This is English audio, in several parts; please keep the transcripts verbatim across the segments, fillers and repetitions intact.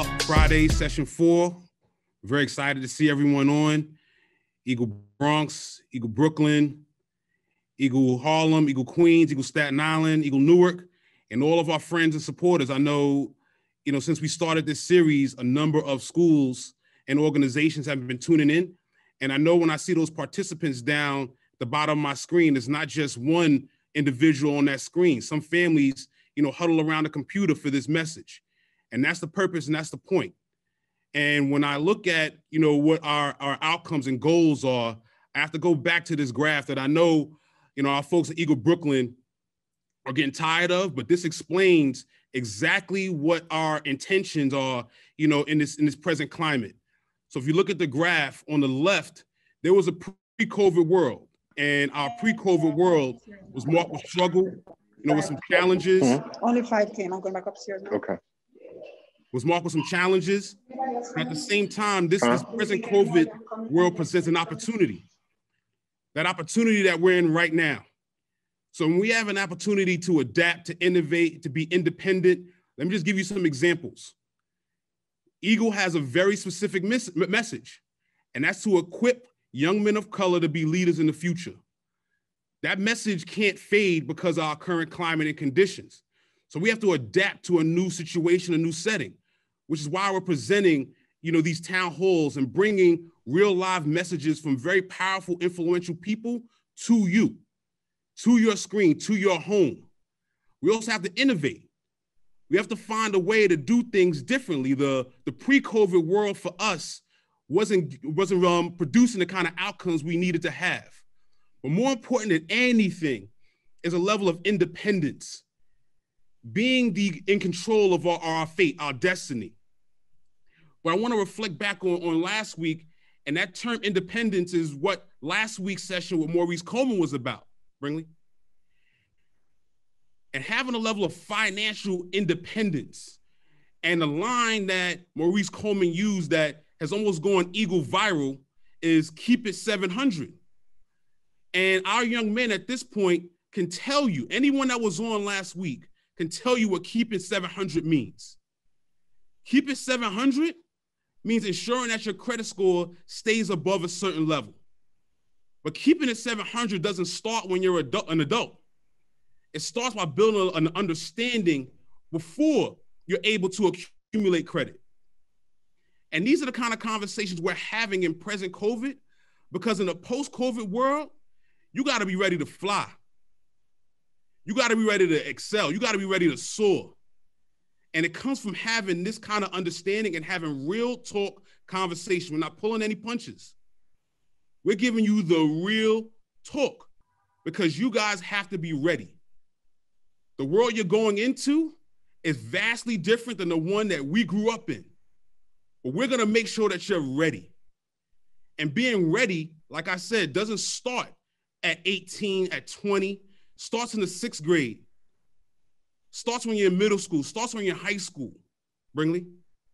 Out Friday, session four. Very excited to see everyone on. Eagle Bronx, Eagle Brooklyn, Eagle Harlem, Eagle Queens, Eagle Staten Island, Eagle Newark, and all of our friends and supporters. I know, you know, since we started this series, a number of schools and organizations have been tuning in. And I know when I see those participants down the bottom of my screen, it's not just one individual on that screen. Some families, you know, huddle around the computer for this message. And that's the purpose and that's the point. And when I look at, you know, what our, our outcomes and goals are, I have to go back to this graph that I know, you know, our folks at Eagle Brooklyn are getting tired of, but this explains exactly what our intentions are, you know, in this, in this present climate. So if you look at the graph on the left, there was a pre-COVID world, and our pre-COVID world was marked with struggle, you know, with some challenges. Mm-hmm. Only five came. I'm going back upstairs now. Okay. Was marked with some challenges. At the same time, this, this present COVID world presents an opportunity. That opportunity that we're in right now. So when we have an opportunity to adapt, to innovate, to be independent, let me just give you some examples. Eagle has a very specific mes- message, and that's to equip young men of color to be leaders in the future. That message can't fade because of our current climate and conditions. So we have to adapt to a new situation, a new setting, which is why we're presenting, you know, these town halls and bringing real live messages from very powerful, influential people to you, to your screen, to your home. We also have to innovate. We have to find a way to do things differently. The, the pre-COVID world for us wasn't, wasn't um, producing the kind of outcomes we needed to have. But more important than anything is a level of independence, being the, in control of our, our fate, our destiny. But I want to reflect back on, on last week, and that term independence is what last week's session with Maurice Coleman was about, Bringley. And having a level of financial independence, and the line that Maurice Coleman used that has almost gone Eagle viral is keep it seven hundred. And our young men at this point can tell you, anyone that was on last week can tell you what keep it seven hundred means. Keep it seven hundred means ensuring that your credit score stays above a certain level. But keeping it seven hundred doesn't start when you're adult, an adult. It starts by building an understanding before you're able to accumulate credit. And these are the kind of conversations we're having in present COVID, because in a post-COVID world, you got to be ready to fly. You got to be ready to excel. You got to be ready to soar. And it comes from having this kind of understanding and having real talk conversation. We're not pulling any punches. We're giving you the real talk because you guys have to be ready. The world you're going into is vastly different than the one that we grew up in. But we're going to make sure that you're ready. And being ready, like I said, doesn't start at eighteen, at twenty, starts in the sixth grade. Starts when you're in middle school, starts when you're in high school, Bringley.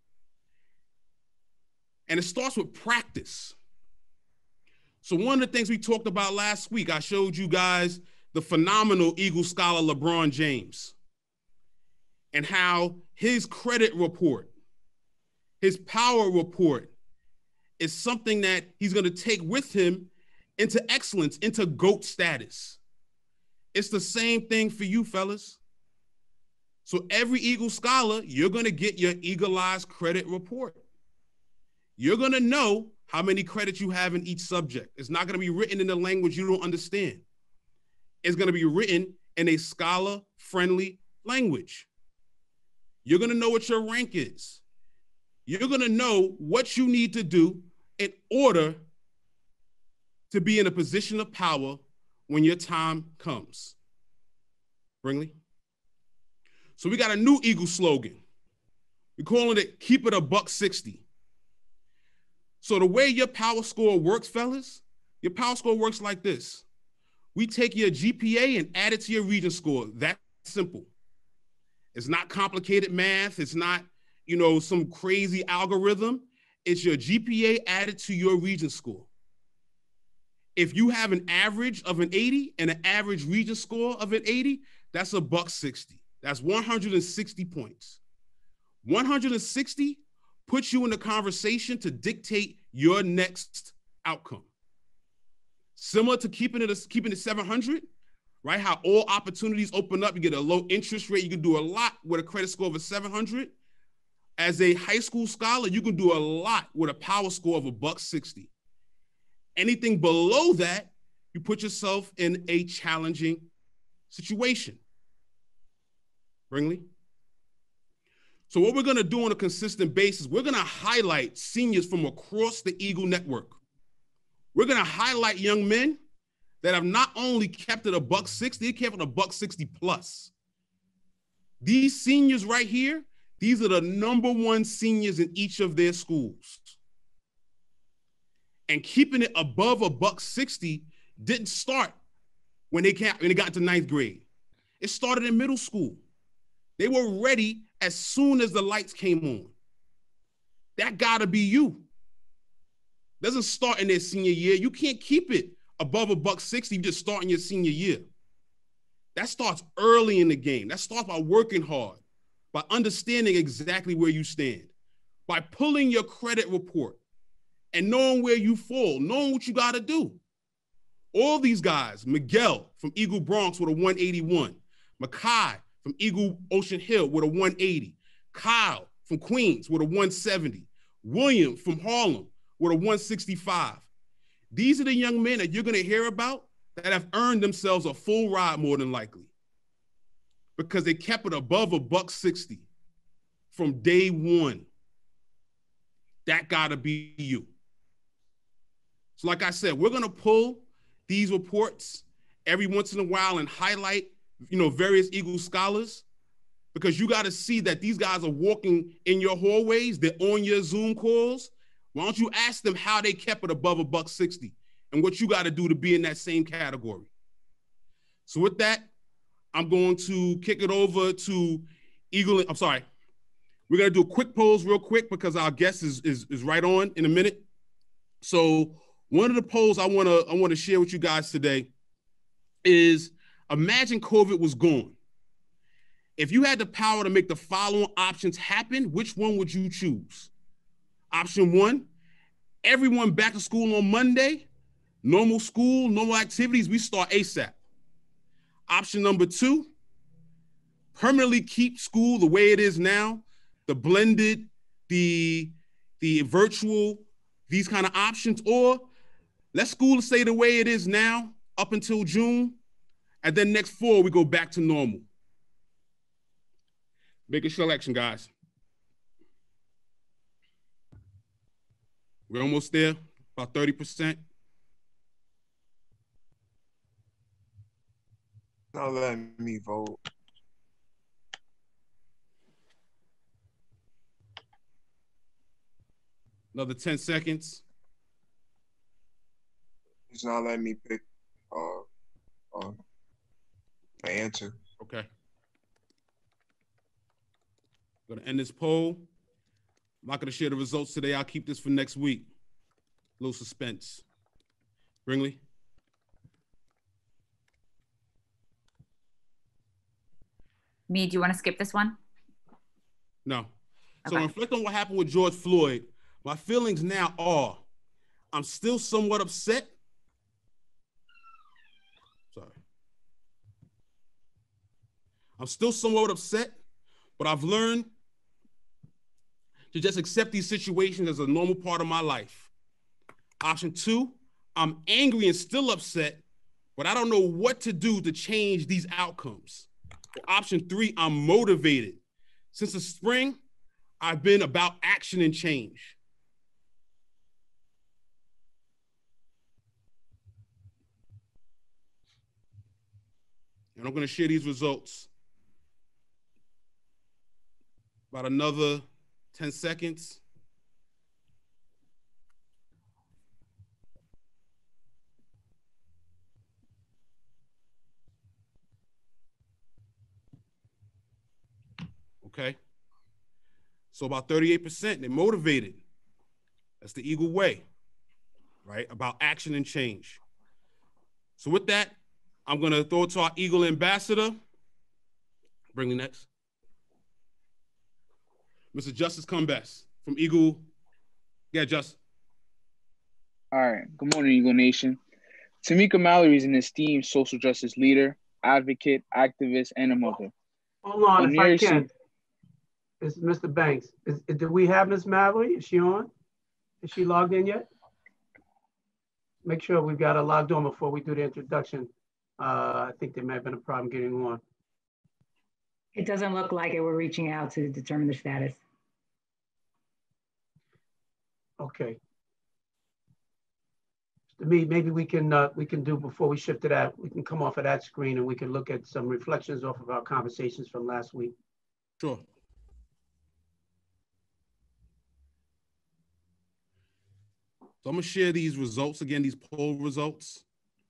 And it starts with practice. So one of the things we talked about last week, I showed you guys the phenomenal Eagle scholar LeBron James and how his credit report, his power report is something that he's going to take with him into excellence, into GOAT status. It's the same thing for you, fellas. So every Eagle scholar, you're going to get your eagle-eyed credit report. You're going to know how many credits you have in each subject. It's not going to be written in a language you don't understand. It's going to be written in a scholar-friendly language. You're going to know what your rank is. You're going to know what you need to do in order to be in a position of power when your time comes. Bringley? So we got a new Eagle slogan. We're calling it, keep it a buck sixty. So the way your power score works, fellas, your power score works like this. We take your G P A and add it to your Regent score. That's simple. It's not complicated math. It's not, you know, some crazy algorithm. It's your G P A added to your Regent score. If you have an average of an eighty and an average Regent score of an eighty, that's a buck sixty. That's one hundred sixty points. one hundred sixty puts you in the conversation to dictate your next outcome. Similar to keeping it, keeping it seven hundred, right? How all opportunities open up. You get a low interest rate. You can do a lot with a credit score of a seven hundred. As a high school scholar, you can do a lot with a power score of a buck sixty. Anything below that, you put yourself in a challenging situation. Bringley? So what we're gonna do on a consistent basis, we're gonna highlight seniors from across the Eagle network. We're gonna highlight young men that have not only kept it a buck sixty, they kept it a buck sixty plus. These seniors right here, these are the number one seniors in each of their schools. And keeping it above a buck sixty didn't start when they, when they got into ninth grade. It started in middle school. They were ready as soon as the lights came on. That gotta be you. Doesn't start in their senior year. You can't keep it above a buck sixty, you just start in your senior year. That starts early in the game. That starts by working hard, by understanding exactly where you stand, by pulling your credit report and knowing where you fall, knowing what you gotta do. All these guys, Miguel from Eagle Bronx with a one eighty-one, Makai from Eagle Ocean Hill with a one eighty, Kyle from Queens with a one seventy, William from Harlem with a one sixty-five. These are the young men that you're gonna hear about that have earned themselves a full ride more than likely because they kept it above a buck sixty from day one. That gotta be you. So like I said, we're gonna pull these reports every once in a while and highlight, you know, various Eagle scholars, because you gotta see that these guys are walking in your hallways, they're on your Zoom calls. Why don't you ask them how they kept it above a buck sixty and what you gotta do to be in that same category. So with that, I'm going to kick it over to Eagle, I'm sorry. We're gonna do a quick polls real quick because our guest is, is, is right on in a minute. So one of the polls I wanna, I wanna share with you guys today is, imagine COVID was gone. If you had the power to make the following options happen, which one would you choose? Option one, everyone back to school on Monday, normal school, normal activities, we start ASAP. Option number two, permanently keep school the way it is now, the blended, the, the virtual, these kind of options, or let school stay the way it is now up until June, and then next fall, we go back to normal. Make a selection, guys. We're almost there, about thirty percent. Not letting me vote. Another ten seconds. It's not letting me pick uh, uh, my answer. Okay. I'm gonna end this poll. I'm not gonna share the results today. I'll keep this for next week. A little suspense. Bringley? Me, do you want to skip this one? No. So Okay. reflect on what happened with George Floyd. My feelings now are, I'm still somewhat upset. Sorry. I'm still somewhat upset, but I've learned to just accept these situations as a normal part of my life. Option two, I'm angry and still upset, but I don't know what to do to change these outcomes. Option three, I'm motivated. Since the spring, I've been about action and change. And I'm gonna share these results about another ten seconds. Okay. So about thirty-eight percent, they're motivated. That's the Eagle way, right? About action and change. So with that, I'm gonna throw it to our Eagle ambassador. Bring me next. Mister Justice Cumbest from from Eagle. Yeah, Just. All right. Good morning, Eagle Nation. Tamika Mallory is an esteemed social justice leader, advocate, activist, and a mother. Hold on, On if I New can. Year's- It's Mister Banks. Is, is, do we have Miss Mallory? Is she on? Is she logged in yet? Make sure we've got her logged on before we do the introduction. Uh, I think there may have been a problem getting on. It doesn't look like it. We're reaching out to determine the status. Okay. To me, maybe we can uh, we can do before we shift to that. We can come off of that screen and we can look at some reflections off of our conversations from last week. Sure. So I'm gonna share these results again, these poll results.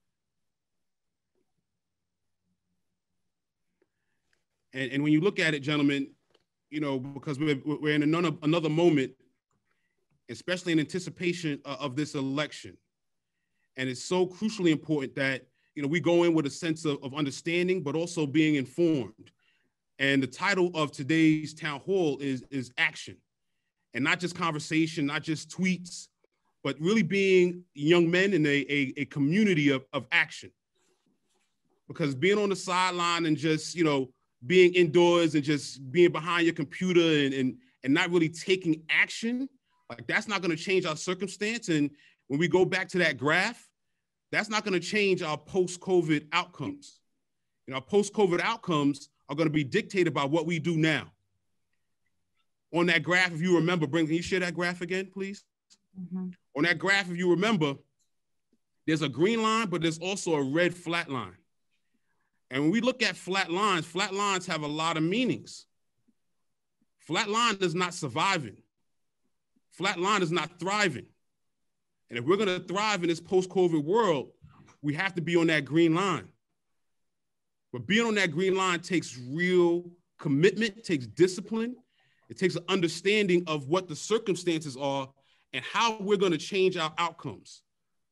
And, and when you look at it, gentlemen, you know, because we're, we're in another, another moment, especially in anticipation of, of this election. And it's so crucially important that, you know, we go in with a sense of, of understanding, but also being informed. And the title of today's town hall is, is action. And not just conversation, not just tweets, but really being young men in a, a, a community of, of action. Because being on the sideline and just, you know, being indoors and just being behind your computer and, and, and not really taking action, like that's not gonna change our circumstance. And when we go back to that graph, that's not gonna change our post-COVID outcomes. You know, our post-COVID outcomes are gonna be dictated by what we do now. On that graph, if you remember, Brent, can you share that graph again, please? Mm-hmm. On that graph, if you remember, there's a green line, but there's also a red flat line. And when we look at flat lines, flat lines have a lot of meanings. Flat line is not surviving. Flat line is not thriving. And if we're gonna thrive in this post-COVID world, we have to be on that green line. But being on that green line takes real commitment, takes discipline. It takes an understanding of what the circumstances are and how we're gonna change our outcomes.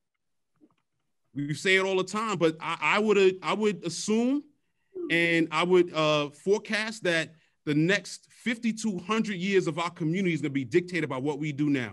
We say it all the time, but I, I would I would assume and I would uh, forecast that the next fifty to one hundred years of our community is gonna be dictated by what we do now.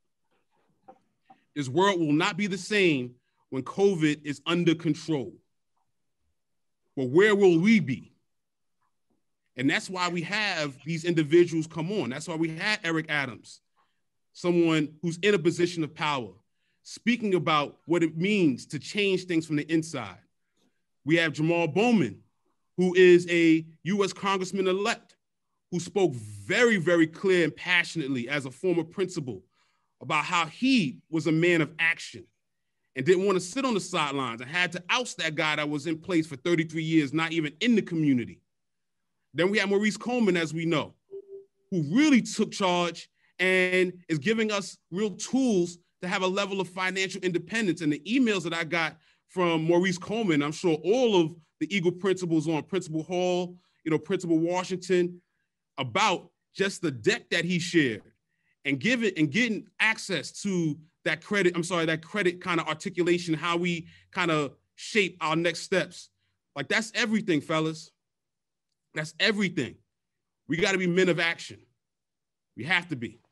This world will not be the same when COVID is under control. But where will we be? And that's why we have these individuals come on. That's why we had Eric Adams, someone who's in a position of power, speaking about what it means to change things from the inside. We have Jamal Bowman, who is a U S Congressman-elect, who spoke very, very clear and passionately as a former principal about how he was a man of action and didn't want to sit on the sidelines and had to oust that guy that was in place for thirty-three years, not even in the community. Then we have Maurice Coleman, as we know, who really took charge and is giving us real tools to have a level of financial independence. And the emails that I got from Maurice Coleman, I'm sure all of the Eagle principals on Principal Hall, you know, Principal Washington, about just the deck that he shared and giving and getting access to that credit, I'm sorry, that credit kind of articulation, how we kind of shape our next steps. Like that's everything, fellas. That's everything. We got to be men of action. We have to be.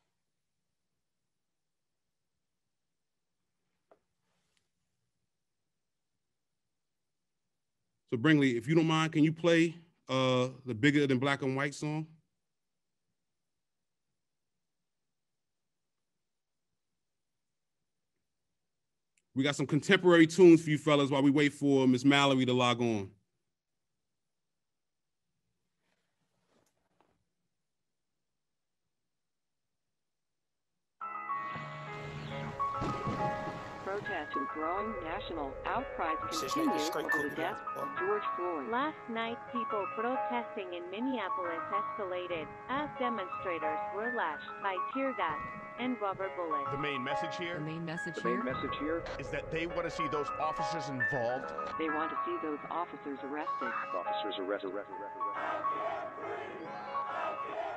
So Bringley, if you don't mind, can you play uh, the Bigger Than Black and White song? We got some contemporary tunes for you fellas while we wait for Miz Mallory to log on. Protest and growing national outcries continue over the death of George Floyd. Last night, people protesting in Minneapolis escalated as demonstrators were lashed by tear gas and rubber bullets. The main message here, The main message the here main message here is that they want to see those officers involved. They want to see those officers arrested. Officers arrested. arrested, arrested, arrested.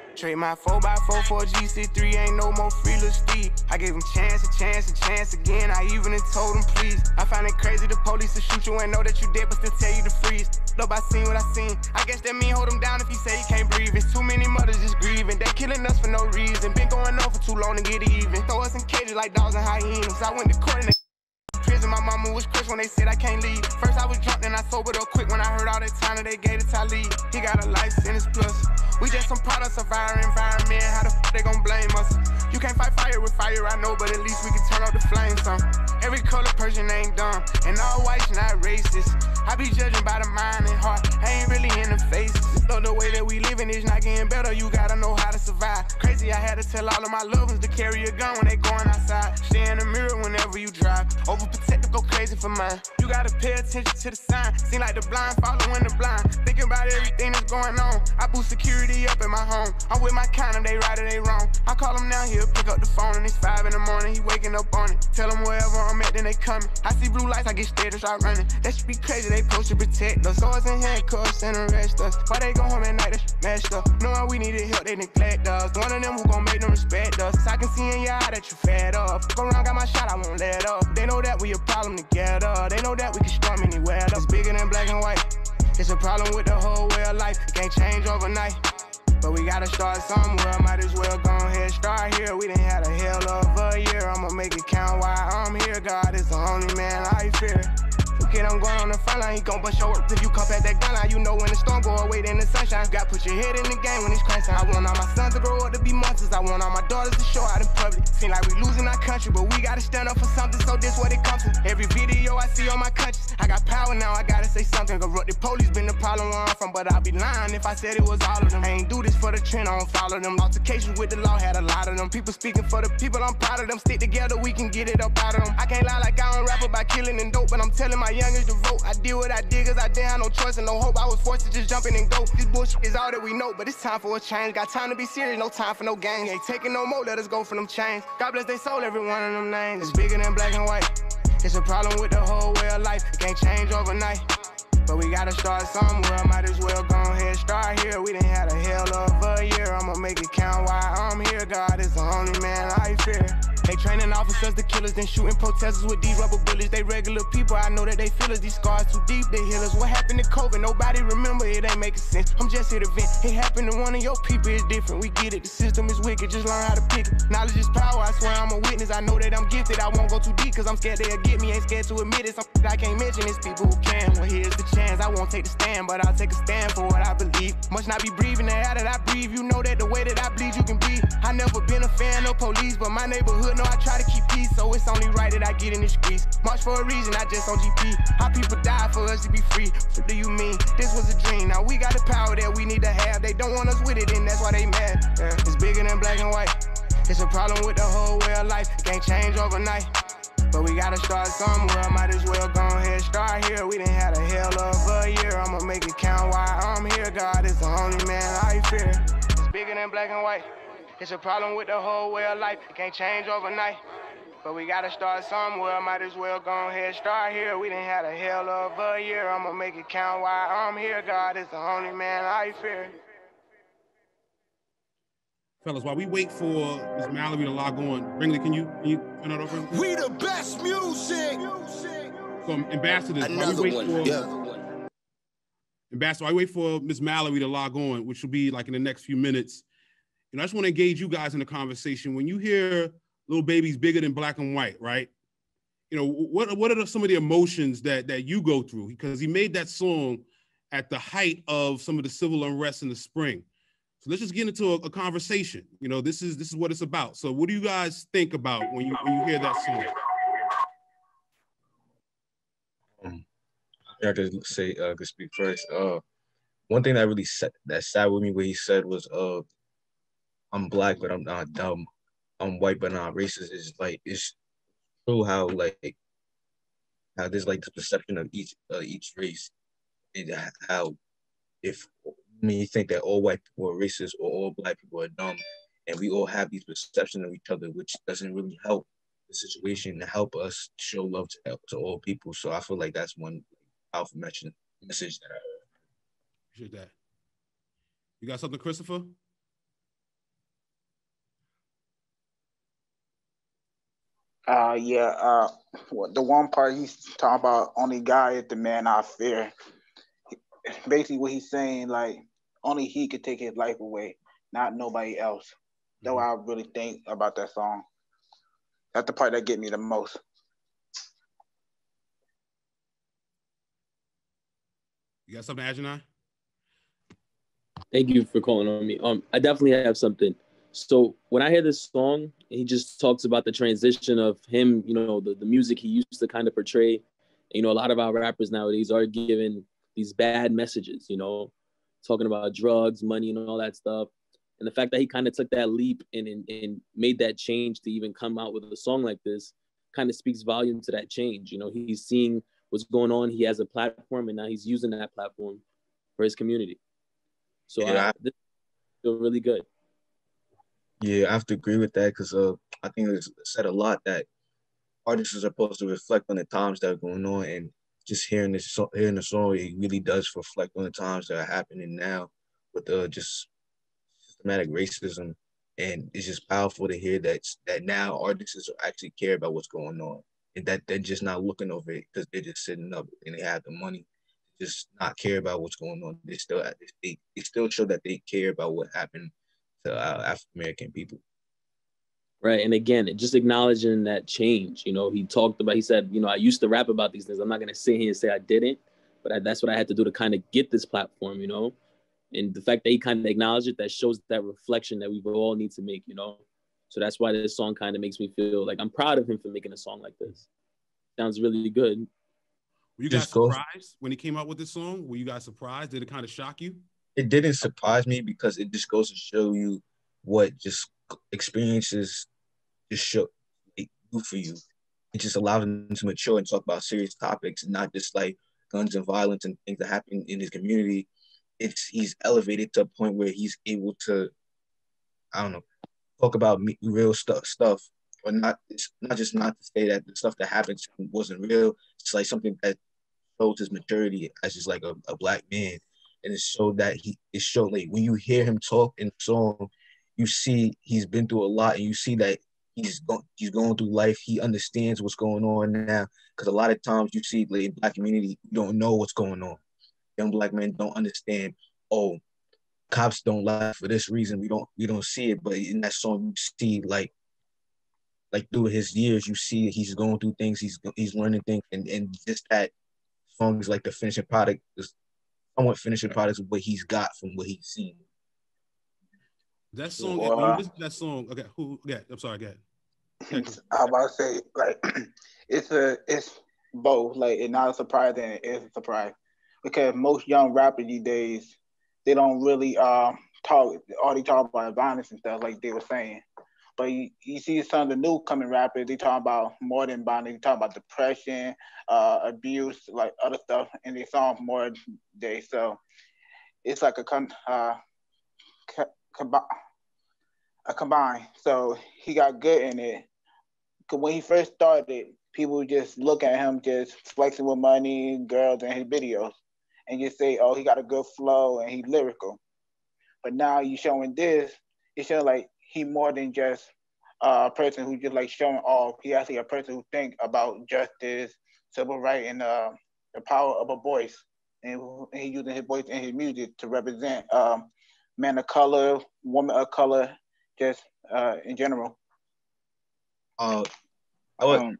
Trade my four by four for a G C three, ain't no more free little Steve. I gave him chance, a chance, a chance again. I even told him please. I find it crazy the police will shoot you and know that you dead, but still tell you to freeze. Look, I seen what I seen. I guess that mean hold him down if he say he can't breathe. It's too many mothers just grieving. They killing us for no reason. Been going on for too long to get even. Throw us in cages like dogs and hyenas. I went to court and they prison, my mama was crushed when they said I can't leave. First I was drunk, then I sobered up quick when I heard all that time that they gave to Talib. He got a life sentence plus. We just some products of our environment. How the f they gon' blame us? You can't fight fire with fire, I know, but at least we can turn off the flames some. Every color person ain't dumb, and all whites not racist. I be judging by the mind and heart, I ain't really in the faces. So the way that we living is not getting better, you gotta know how to survive. Crazy, I had to tell all of my loved ones to carry a gun when they going outside. Stay in the mirror whenever you drive. Overprotective, go crazy for mine. You gotta pay attention to the sign. Seem like the blind following the blind. Thinking about everything that's going on. I boost security up in my home. I'm with my kind of, they right or they wrong. I call him now, he'll pick up the phone and it's five in the morning. He waking up on it. Tell him wherever I'm at, then they coming. I see blue lights, I get scared and start running. That should be crazy, they supposed to protect us. Swords and handcuffs and arrest us. Why they go home at night, that's messed up. Knowing we needed help, they neglect us. One of them who gon' make them respect us. I can see in your eye that you fed up. Go around, got my shot, I won't let up. They know that we a problem together. They know that we can storm anywhere. It's bigger than black and white. It's a problem with the whole way of life. It can't change overnight. But we gotta start somewhere, might as well go ahead, start here. We done had a hell of a year, I'ma make it count while I'm here. God is the only man I fear. Kid, I'm going on the front line, he gon' bust your work. If you come past that gun line, you know when the storm go away, then the sunshine. Got put your head in the game when it's crunch time. I want all my sons to grow up to be monsters. I want all my daughters to show out in public. Seem like we losing our country, but we gotta stand up for something, so this what it comes to. Every video I see on my conscience, I got power now, I gotta say something. Corrupted police been the problem where I'm from, but I'd be lying if I said it was all of them. I ain't do this for the trend, I don't follow them. Altercations with the law had a lot of them. People speaking for the people, I'm proud of them. Stick together, we can get it up out of them. I can't lie like I don't rap about killing and dope, but I'm telling my youngest to vote. I did what I did cause I didn't have no choice and no hope. I was forced to just jump in and go. This bullshit is all that we know, but it's time for a change. Got time to be serious, no time for no games. Ain't taking no more, let us go for them chains. God bless they soul, every one of them names. It's bigger than black and white. It's a problem with the whole way of life. It can't change overnight. But we gotta start somewhere, might as well go ahead, start here. We done had a hell of a year, I'ma make it count while I'm here. God is the only man I fear. They training officers to killers, then shooting protesters with these rubber bullets. They regular people, I know that they feel us. These scars too deep, they heal us. What happened to COVID? Nobody remember, it ain't making sense. I'm just here to vent. It happened to one of your people, it's different. We get it, the system is wicked, just learn how to pick it. Knowledge is power, I swear I'm a witness. I know that I'm gifted, I won't go too deep, cause I'm scared they'll get me. Ain't scared to admit it, something I can't mention. It's people who can. Well, here's the chance, I won't take the stand, but I'll take a stand for what I believe. Must not be breathing the air that I breathe. You know that the way that I bleed, you can breathe. I never been a fan of police, but my neighborhood know I try to keep peace, so it's only right that I get in the streets. March for a reason, I just on G P. How people die for us to be free. What do you mean? This was a dream. Now we got the power that we need to have. They don't want us with it, and that's why they mad. Yeah. It's bigger than black and white. It's a problem with the whole way of life. It can't change overnight. But we gotta start somewhere, might as well go ahead, start here. We done had a hell of a year, I'ma make it count while I'm here. God is the only man I fear. It's bigger than black and white. It's a problem with the whole way of life. It can't change overnight. But we gotta start somewhere, might as well go ahead, start here. We done had a hell of a year, I'ma make it count while I'm here. God is the only man I fear. Fellas, while we wait for Miz Mallory to log on, Brinkley, can you, can you turn that over? We the best music. So, ambassadors, while we wait one. for yeah. Ambassador, I wait for Miz Mallory to log on, which will be like in the next few minutes. You know, I just want to engage you guys in the conversation. When you hear Lil Baby's bigger than black and white, right? You know, what what are the, some of the emotions that that you go through? Because he made that song at the height of some of the civil unrest in the spring. So let's just get into a, a conversation. You know, this is this is what it's about. So what do you guys think about when you when you hear that song? Um, I could say uh could speak first. Uh, one thing that really set that sat with me what he said was uh, I'm black but I'm not dumb. I'm white but not racist. Is like it's true how like how there's like the perception of each uh, each race, and how if I mean, you think that all white people are racist or all black people are dumb, and we all have these perceptions of each other, which doesn't really help the situation to help us show love to, to all people. So I feel like that's one powerful message message that I heard. Appreciate that. You got something, Christopher? Uh, yeah. Uh, what- the one part he's talking about, only God is the man I fear. Basically, what he's saying, like, only he could take his life away, not nobody else. That's what I really think about that song. That's the part that get me the most. You got something, Ajanai? Thank you for calling on me. Um, I definitely have something. So when I hear this song, he just talks about the transition of him, you know, the, the music he used to kind of portray. You know, a lot of our rappers nowadays are given these bad messages, you know, talking about drugs, money, and all that stuff. And the fact that he kind of took that leap and, and, and made that change to even come out with a song like this kind of speaks volume to that change. You know, he's seeing what's going on. He has a platform, and now he's using that platform for his community. So Yeah. I, this feel really good. Yeah, I have to agree with that because uh, I think it's said a lot that artists are supposed to reflect on the times that are going on, and just hearing this, so- hearing the song, it really does reflect on the times that are happening now with uh, just systematic racism, and it's just powerful to hear that that now artists actually care about what's going on, and that they're just not looking over it because they're just sitting up and they have the money, just not care about what's going on. They still they, they still show that they care about what happened to uh, African American people. Right. And again, just acknowledging that change. You know, he talked about, he said, you know, I used to rap about these things. I'm not going to sit here and say I didn't, but I, that's what I had to do to kind of get this platform, you know. And the fact that he kind of acknowledged it, that shows that reflection that we all need to make, you know. So that's why this song kind of makes me feel like I'm proud of him for making a song like this. Sounds really good. Were you guys just surprised go. when he came out with this song? Were you guys surprised? Did it kind of shock you? It didn't surprise me because it just goes to show you what just experiences just show they do for you. It just allows them to mature and talk about serious topics, and not just like guns and violence and things that happen in his community. It's he's elevated to a point where he's able to, I don't know, talk about real stuff, stuff, or not. It's not just not to say that the stuff that happened to him wasn't real. It's like something that shows his maturity as just like a, a black man, and it showed that he it showed like when you hear him talk in the song, you see he's been through a lot, and you see that he's going he's going through life. He understands what's going on now, because a lot of times you see like in black community, you don't know what's going on. Young black men don't understand. Oh, cops don't lie for this reason. We don't we don't see it, but in that song you see like like through his years, you see he's going through things. He's he's learning things, and and just that song is like the finishing product. Is somewhat finishing product of what he's got from what he's seen. That song, well, when you listen to that song, okay, who? Yeah, I'm sorry, go ahead. I was about to say, like, it's a, it's both. Like, it's not a surprise and it is a surprise, because most young rappers these days, they don't really uh, talk. All they talk about is violence and stuff, like they were saying. But you, you see some of the new coming rappers, they talk about more than violence. They talk about depression, uh, abuse, like other stuff, and they songs more day. So it's like a con. Uh, Combine, a combine. So he got good in it. Cause when he first started, people just look at him just flexing with money, girls, and his videos, and just say, "Oh, he got a good flow and he's lyrical." But now you showing this, it shows like he more than just a person who just like showing off. He actually a person who think about justice, civil rights, and uh, the power of a voice, and he using his voice and his music to represent. Um, men of color, women of color, just uh, in general. Uh, um,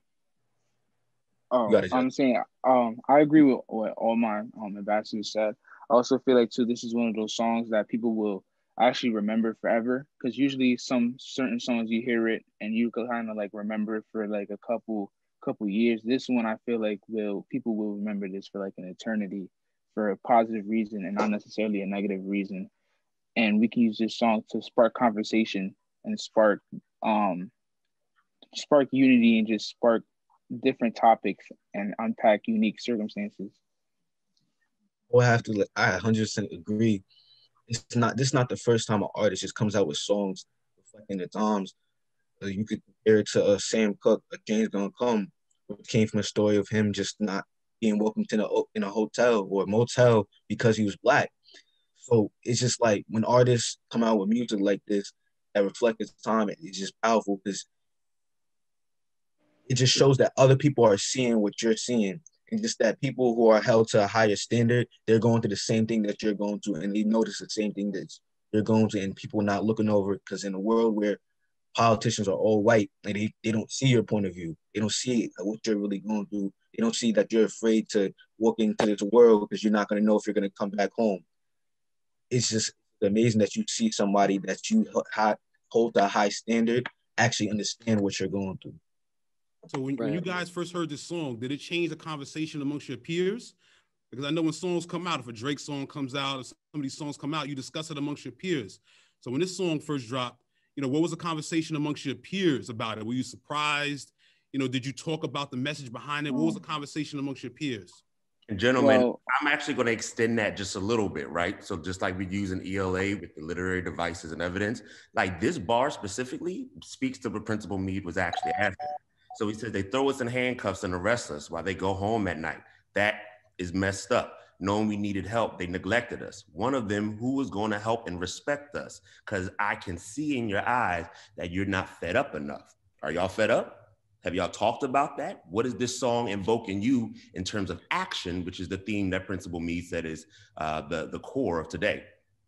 oh, I'm saying, um, I agree with what all my um, ambassadors said. I also feel like too, this is one of those songs that people will actually remember forever. Because usually, some certain songs you hear it and you can kind of like remember it for like a couple couple years. This one, I feel like will people will remember this for like an eternity, for a positive reason and not necessarily a negative reason. And we can use this song to spark conversation and spark um, spark unity and just spark different topics and unpack unique circumstances. We'll have to. I one hundred percent agree. It's not. This is not the first time an artist just comes out with songs reflecting the times. Uh, you could compare it to uh, Sam Cooke, "A Change Gonna Come," which came from a story of him just not being welcomed in a in a hotel or a motel because he was black. So it's just like when artists come out with music like this that reflect its time, it's just powerful because it just shows that other people are seeing what you're seeing. And just that people who are held to a higher standard, they're going through the same thing that you're going through, and they notice the same thing that you're going to, and people not looking over it. Because in a world where politicians are all white and they, they don't see your point of view, they don't see what you're really going through, they don't see that you're afraid to walk into this world because you're not going to know if you're going to come back home. It's just amazing that you see somebody that you hold to a high standard actually understand what you're going through. So when, right. when you guys first heard this song, did it change the conversation amongst your peers? Because I know when songs come out, if a Drake song comes out, or some of these songs come out, you discuss it amongst your peers. So when this song first dropped, you know, what was the conversation amongst your peers about it? Were you surprised? You know, did you talk about the message behind it? What was the conversation amongst your peers? And gentlemen, Well, I'm actually going to extend that just a little bit, right? So just like we use in E L A with the literary devices and evidence, like this bar specifically speaks to what Principal Meade was actually after. So he says they throw us in handcuffs and arrest us while they go home at night. That is messed up. Knowing we needed help, they neglected us. One of them who was going to help and respect us, because I can see in your eyes that you're not fed up enough. Are y'all fed up? Have y'all talked about that? What is this song invoking you in terms of action, which is the theme that Principal Meade said is uh, the, the core of today?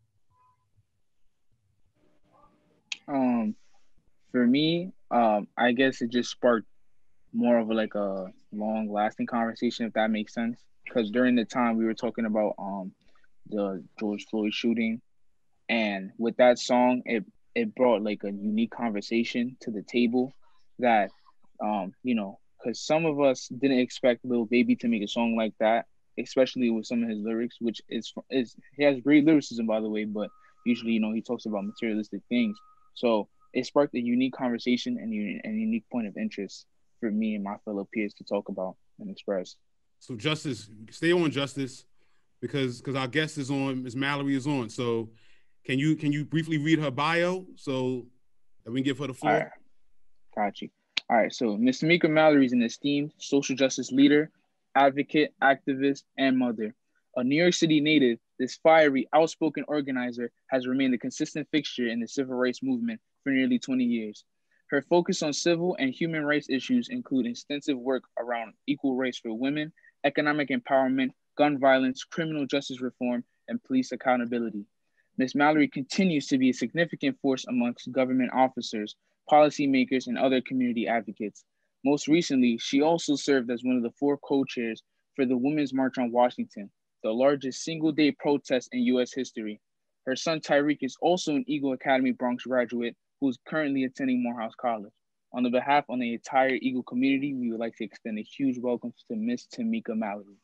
Um, for me, um, I guess it just sparked more of a, like a long lasting conversation, if that makes sense. Because during the time we were talking about um the George Floyd shooting, and with that song, it it brought like a unique conversation to the table that um you know, because some of us didn't expect Lil Baby to make a song like that, especially with some of his lyrics, which is is he has great lyricism, by the way, but usually, you know, he talks about materialistic things. So it sparked a unique conversation and a unique point of interest for me and my fellow peers to talk about and express. So Justice, stay on, Justice, because because our guest is on, Miz Mallory is on. So can you can you briefly read her bio so that we can give her the floor? All right. Got you. All right. So Miz Tamika Mallory is an esteemed social justice leader, advocate, activist, and mother. A New York City native, this fiery, outspoken organizer has remained a consistent fixture in the civil rights movement for nearly twenty years. Her focus on civil and human rights issues include extensive work around equal rights for women, economic empowerment, gun violence, criminal justice reform, and police accountability. Miz Mallory continues to be a significant force amongst government officers, policymakers, and other community advocates. Most recently, she also served as one of the four co-chairs for the Women's March on Washington, the largest single-day protest in U S history. Her son Tyreek is also an Eagle Academy Bronx graduate who's currently attending Morehouse College. On the behalf of the entire Eagle community, we would like to extend a huge welcome to Miz Tamika Mallory.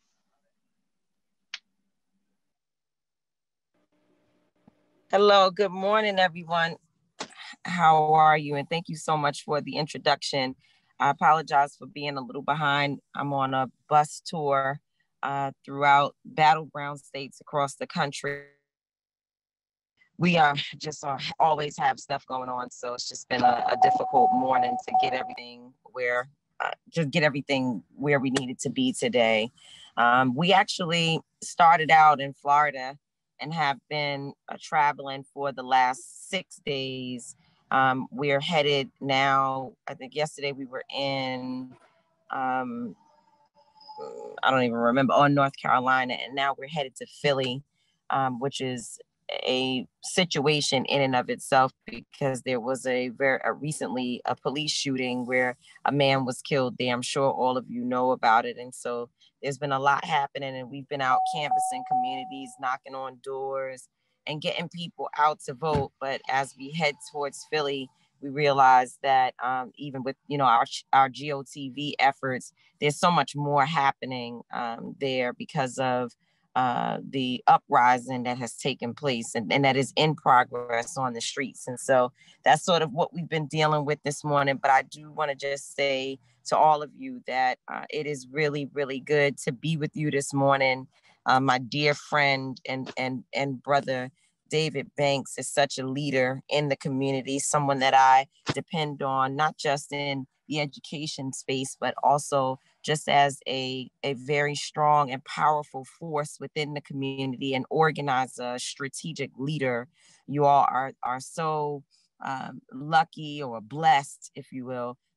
Hello, good morning, everyone. How are you? And thank you so much for the introduction. I apologize for being a little behind. I'm on a bus tour uh, throughout battleground states across the country. We uh, just uh, always have stuff going on, so it's just been a, a difficult morning to get everything where, uh, just get everything where we needed to be today. Um, we actually started out in Florida and have been uh, traveling for the last six days. Um, we're headed now, I think yesterday we were in, um, I don't even remember, oh, North Carolina, and now we're headed to Philly, um, which is a situation in and of itself, because there was a very a recently a police shooting where a man was killed there. I'm sure all of you know about it. And so there's been a lot happening, and we've been out canvassing communities, knocking on doors and getting people out to vote. But as we head towards Philly, we realize that um, even with, you know, our, our G O T V efforts, there's so much more happening um, there because of uh, the uprising that has taken place and, and that is in progress on the streets. And so that's sort of what we've been dealing with this morning. But I do want to just say to all of you that uh, it is really, really good to be with you this morning. Uh, my dear friend and, and, and brother, David Banks, is such a leader in the community, someone that I depend on, not just in the education space, but also just as a, a very strong and powerful force within the community, an organizer, strategic leader. You all are, are so um, lucky or blessed, if you will,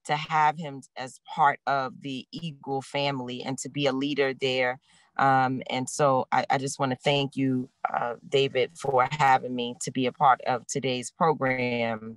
to have him as part of the Eagle family and to be a leader there. Um, and so I, I just want to thank you, uh, David, for having me to be a part of today's program.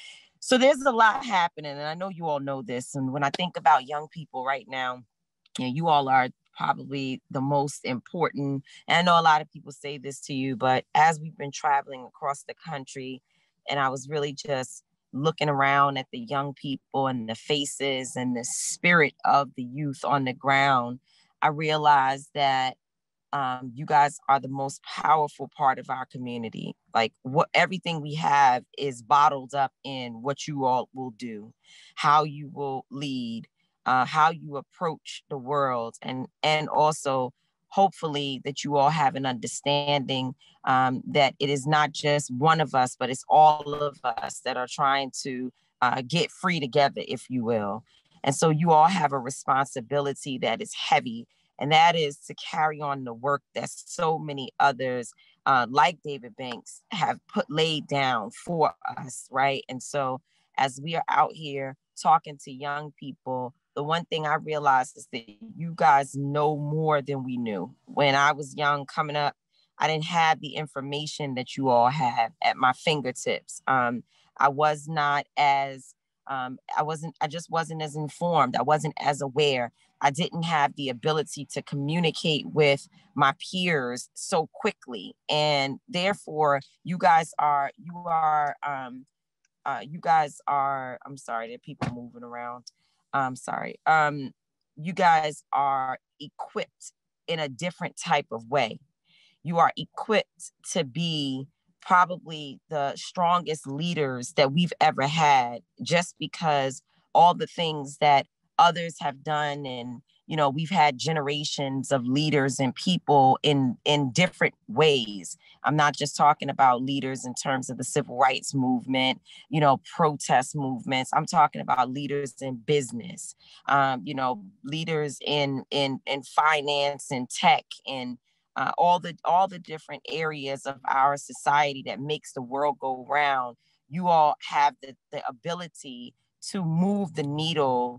So there's a lot happening, and I know you all know this. And when I think about young people right now, you know, you all are probably the most important. And I know a lot of people say this to you, but as we've been traveling across the country, and I was really just looking around at the young people and the faces and the spirit of the youth on the ground, I realized that um, you guys are the most powerful part of our community. Like what everything we have is bottled up in what you all will do, how you will lead, uh, how you approach the world, and and also hopefully that you all have an understanding um, that it is not just one of us, but it's all of us that are trying to uh, get free together, if you will. And so you all have a responsibility that is heavy, and that is to carry on the work that so many others uh, like David Banks have put laid down for us, right? And so as we are out here talking to young people, the one thing I realized is that you guys know more than we knew. When I was young coming up, I didn't have the information that you all have at my fingertips. Um, I was not as, um, I wasn't, I just wasn't as informed. I wasn't as aware. I didn't have the ability to communicate with my peers so quickly. And therefore, you guys are, you are, um, uh, you guys are, I'm sorry, there are people moving around. I'm sorry. Um, you guys are equipped in a different type of way. You are equipped to be probably the strongest leaders that we've ever had, just because all the things that others have done, and you know, we've had generations of leaders and people in in different ways. I'm not just talking about leaders in terms of the civil rights movement, you know, protest movements. I'm talking about leaders in business, um, you know, leaders in in in finance and tech, and uh, all the all the different areas of our society that makes the world go round. You all have the, the ability to move the needle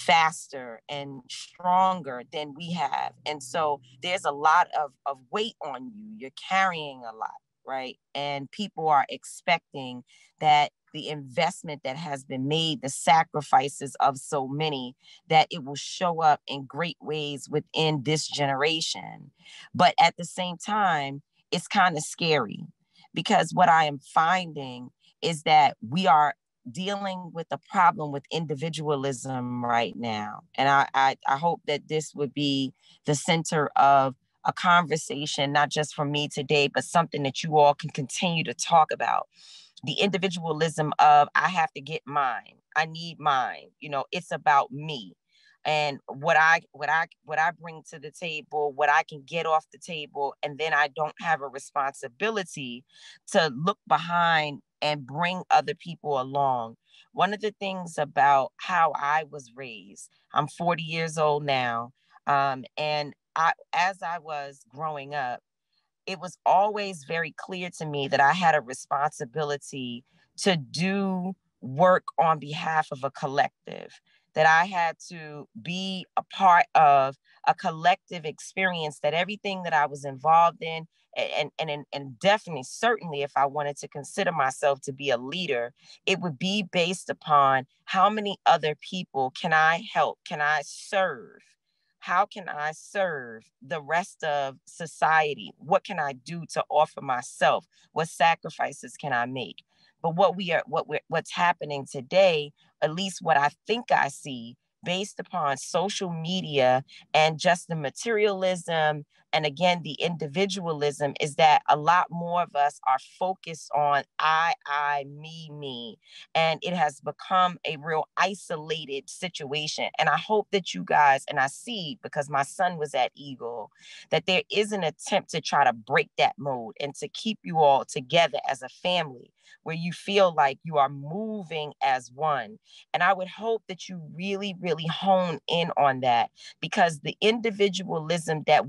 faster and stronger than we have. And so there's a lot of, of weight on you. You're carrying a lot, right? And people are expecting that the investment that has been made, the sacrifices of so many, that it will show up in great ways within this generation. But at the same time, it's kind of scary, because what I am finding is that we are dealing with a problem with individualism right now. And I, I, I hope that this would be the center of a conversation, not just for me today, but something that you all can continue to talk about. The individualism of, I have to get mine. I need mine. You know, it's about me. And what I what I what I bring to the table, what I can get off the table, and then I don't have a responsibility to look behind and bring other people along. One of the things about how I was raised, I'm forty years old now, um, and I, as I was growing up, it was always very clear to me that I had a responsibility to do work on behalf of a collective, that I had to be a part of a collective experience, that everything that I was involved in, and, and, and, and definitely, certainly, if I wanted to consider myself to be a leader, it would be based upon how many other people can I help, can I serve? How can I serve the rest of society? What can I do to offer myself? What sacrifices can I make? But what we are, what we're, what's happening today, at least what I think I see, based upon social media and just the materialism, and again, the individualism, is that a lot more of us are focused on I, I, me, me. And it has become a real isolated situation. And I hope that you guys, and I see, because my son was at Eagle, that there is an attempt to try to break that mode and to keep you all together as a family, where you feel like you are moving as one. And I would hope that you really, really hone in on that, because the individualism that we all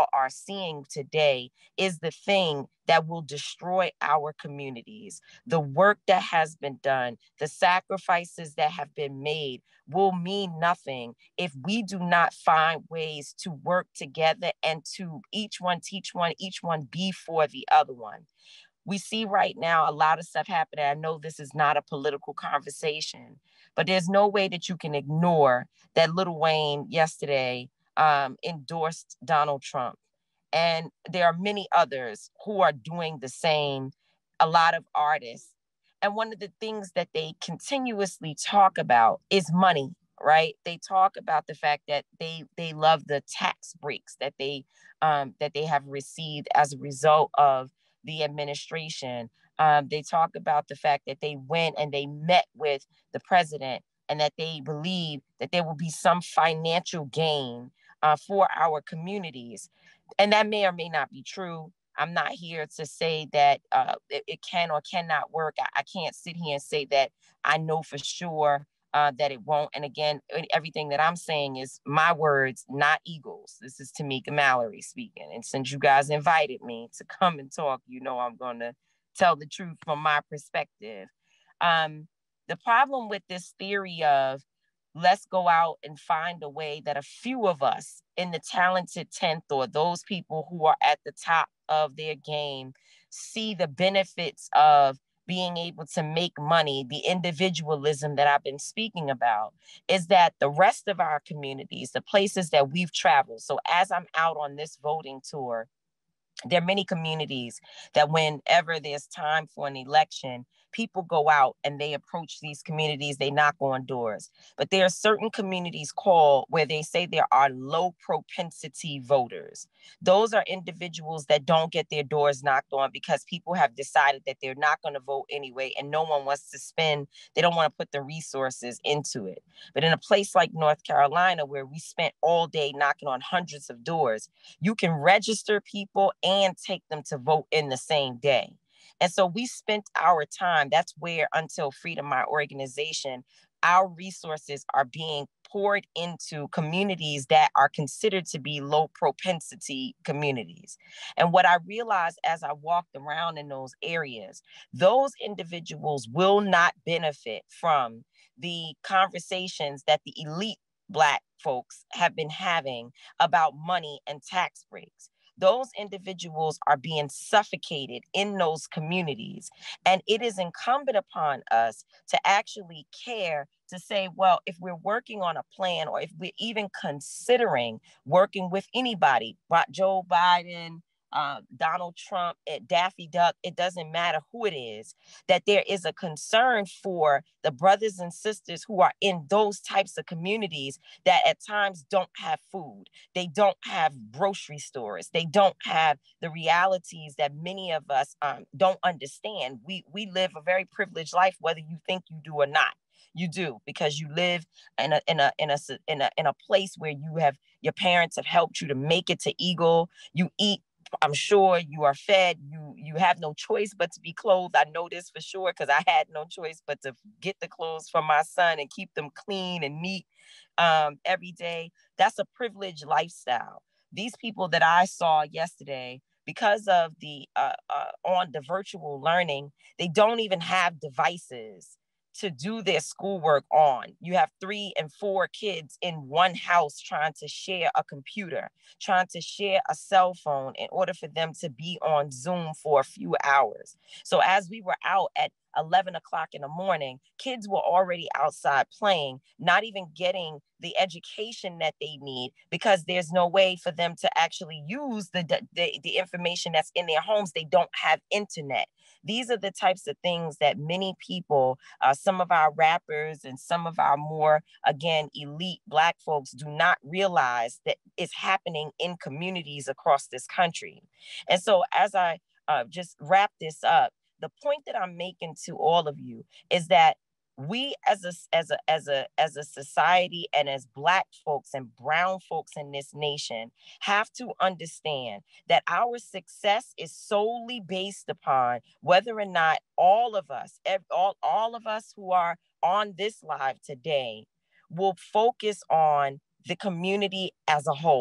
all are seeing today is the thing that will destroy our communities. The work that has been done, the sacrifices that have been made will mean nothing if we do not find ways to work together and to each one teach one, each one be for the other one. We see right now a lot of stuff happening. I know this is not a political conversation, but there's no way that you can ignore that Lil Wayne yesterday um, endorsed Donald Trump. And there are many others who are doing the same, a lot of artists. And one of the things that they continuously talk about is money, right? They talk about the fact that they they love the tax breaks that they um, that they have received as a result of the administration. Um, they talk about the fact that they went and they met with the president and that they believe that there will be some financial gain uh, for our communities. And that may or may not be true. I'm not here to say that uh, it, it can or cannot work. I, I can't sit here and say that I know for sure uh, that it won't. And again, everything that I'm saying is my words, not Eagles. This is Tamika Mallory speaking. And since you guys invited me to come and talk, you know I'm going to tell the truth from my perspective. Um, the problem with this theory of let's go out and find a way that a few of us in the talented tenth or those people who are at the top of their game see the benefits of being able to make money, the individualism that I've been speaking about, is that the rest of our communities, the places that we've traveled. So as I'm out on this voting tour, there are many communities that whenever there's time for an election, people go out and they approach these communities, they knock on doors. But there are certain communities called where they say there are low propensity voters. Those are individuals that don't get their doors knocked on because people have decided that they're not going to vote anyway, and no one wants to spend, they don't want to put the resources into it. But in a place like North Carolina, where we spent all day knocking on hundreds of doors, you can register people and take them to vote in the same day. And so we spent our time, that's where Until Freedom, my organization, our resources are being poured into communities that are considered to be low propensity communities. And what I realized as I walked around in those areas, those individuals will not benefit from the conversations that the elite Black folks have been having about money and tax breaks. Those individuals are being suffocated in those communities. And it is incumbent upon us to actually care to say, well, if we're working on a plan, or if we're even considering working with anybody, Joe Biden, Uh, Donald Trump, at Daffy Duck, it doesn't matter who it is, that there is a concern for the brothers and sisters who are in those types of communities that at times don't have food. They don't have grocery stores. They don't have the realities that many of us um, don't understand. We, we live a very privileged life, whether you think you do or not. You do, because you live in a in a in a in a in a place where you have, your parents have helped you to make it to Eagle. You eat, I'm sure you are fed, you you have no choice but to be clothed. I know this for sure because I had no choice but to get the clothes for my son and keep them clean and neat um, every day. That's a privileged lifestyle. These people that I saw yesterday, because of the uh, uh, on the virtual learning, they don't even have devices to do their schoolwork on. You have three and four kids in one house trying to share a computer, trying to share a cell phone in order for them to be on Zoom for a few hours. So as we were out at eleven o'clock in the morning, kids were already outside playing, not even getting the education that they need, because there's no way for them to actually use the, the, the information that's in their homes. They don't have internet. These are the types of things that many people, uh, some of our rappers and some of our more, again, elite Black folks do not realize that is happening in communities across this country. And so as I uh, just wrap this up, the point that I'm making to all of you is that we as a, as a, as a, as a society and as Black folks and brown folks in this nation have to understand that our success is solely based upon whether or not all of us, all, all of us who are on this live today will focus on the community as a whole.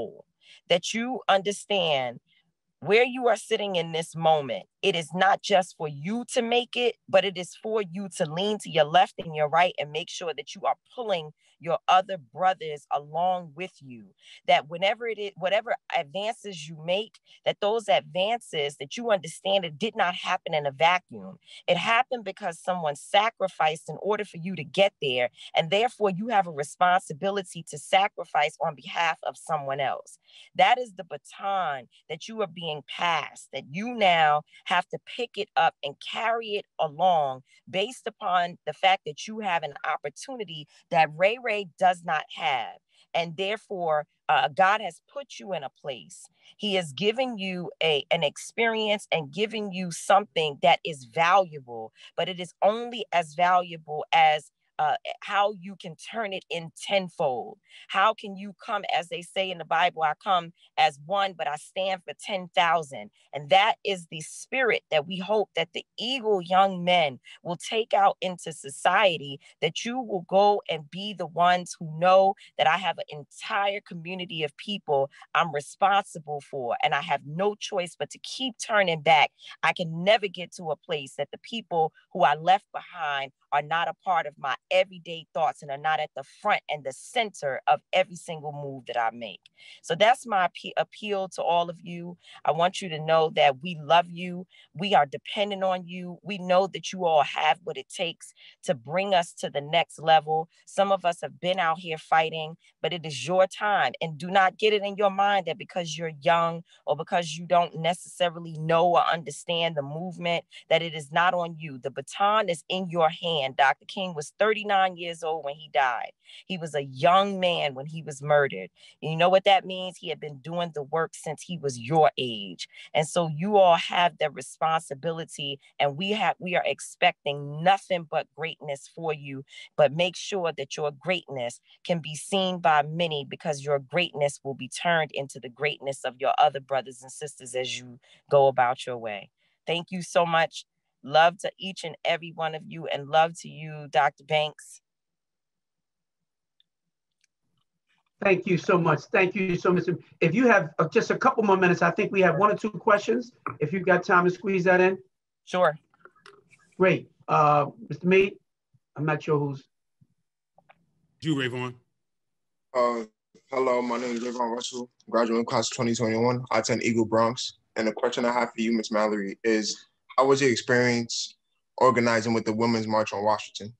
that you understand where you are sitting in this moment. It is not just for you to make it, but it is for you to lean to your left and your right and make sure that you are pulling your other brothers along with you. That whenever it is, whatever advances you make, that those advances, that you understand it did not happen in a vacuum. It happened because someone sacrificed in order for you to get there. And therefore you have a responsibility to sacrifice on behalf of someone else. That is the baton that you are being passed, that you now have to pick it up and carry it along based upon the fact that you have an opportunity that Ray Ray does not have. And therefore, uh, God has put you in a place. He is giving you a, an experience and giving you something that is valuable, but it is only as valuable as Uh, how you can turn it in tenfold. How can you come, as they say in the Bible, I come as one, but I stand for ten thousand. And that is the spirit that we hope that the Eagle young men will take out into society, that you will go and be the ones who know that I have an entire community of people I'm responsible for, and I have no choice but to keep turning back. I can never get to a place that the people who I left behind are not a part of my everyday thoughts and are not at the front and the center of every single move that I make. So that's my appeal to all of you. I want you to know that we love you. We are dependent on you. We know that you all have what it takes to bring us to the next level. Some of us have been out here fighting, but it is your time. And do not get it in your mind that because you're young or because you don't necessarily know or understand the movement, that it is not on you. The baton is in your hand. Doctor King was thirty-nine years old when he died. He was a young man when he was murdered. And you know what that means? He had been doing the work since he was your age. And so you all have the responsibility, and we have we are expecting nothing but greatness for you. But make sure that your greatness can be seen by many, because your greatness will be turned into the greatness of your other brothers and sisters as you go about your way. Thank you so much. Love to each and every one of you, and love to you, Doctor Banks. Thank you so much. Thank you so much. If you have just a couple more minutes, I think we have one or two questions. If you've got time to squeeze that in. Sure. Great. Uh, Mister Meade, I'm not sure who's. You, Rayvon. Uh, hello, my name is Rayvon Russell, graduating class of twenty twenty-one. I attend Eagle Bronx. And the question I have for you, Miz Mallory, is how was your experience organizing with the Women's March on Washington?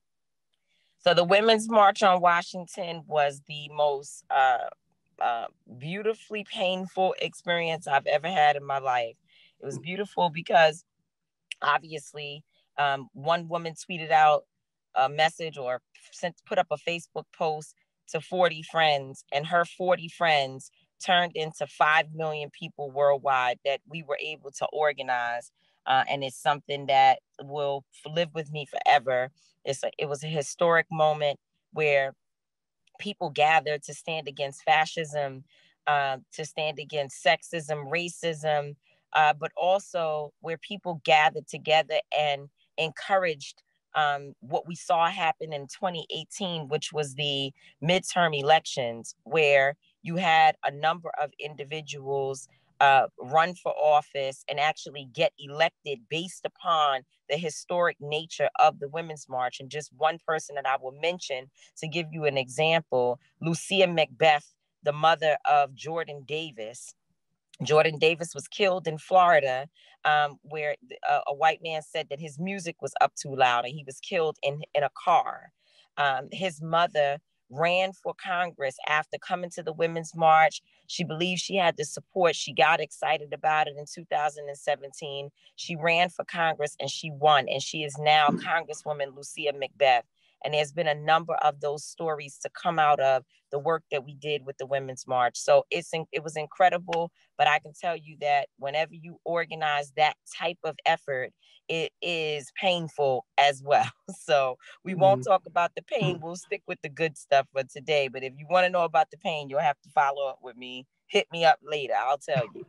So the Women's March on Washington was the most uh, uh, beautifully painful experience I've ever had in my life. It was beautiful because obviously um, one woman tweeted out a message or sent, put up a Facebook post to forty friends, and her forty friends turned into five million people worldwide that we were able to organize. Uh, and it's something that will live with me forever. It's a, it was a historic moment where people gathered to stand against fascism, uh, to stand against sexism, racism, uh, but also where people gathered together and encouraged um, what we saw happen in twenty eighteen, which was the midterm elections, where you had a number of individuals uh, run for office and actually get elected based upon the historic nature of the Women's March. And just one person that I will mention to give you an example, Lucia Macbeth, the mother of Jordan Davis. Jordan Davis was killed in Florida, um, where a, a white man said that his music was up too loud, and he was killed in, in a car. Um, his mother ran for Congress after coming to the Women's March. She believed she had the support. She got excited about it in two thousand seventeen. She ran for Congress and she won. And she is now Congresswoman Lucia Macbeth. And there's been a number of those stories to come out of the work that we did with the Women's March. So it's it was incredible, but I can tell you that whenever you organize that type of effort, it is painful as well. So we mm-hmm. won't talk about the pain. We'll stick with the good stuff for today. But if you want to know about the pain, you'll have to follow up with me. Hit me up later. I'll tell you.